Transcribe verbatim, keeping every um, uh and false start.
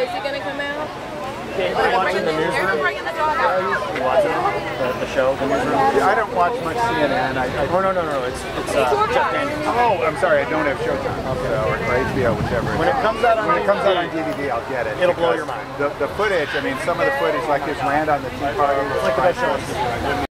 is he going to come out? Okay, you're watching the newsroom? They're bringing the dog out. You watching the, the show, the newsroom? Yeah, I don't watch much C N N. I, I, oh, no, no, no, it's, it's uh, Jeff Daniels. oh, I'm sorry, I don't have Showtime. Okay. So, or H B O, whichever. When it comes out on when it comes out on D V D, D V D, I'll get it. It'll blow your mind. The, the footage, I mean, some of the footage, like his land on the Tea Party, it's like the best show on T V.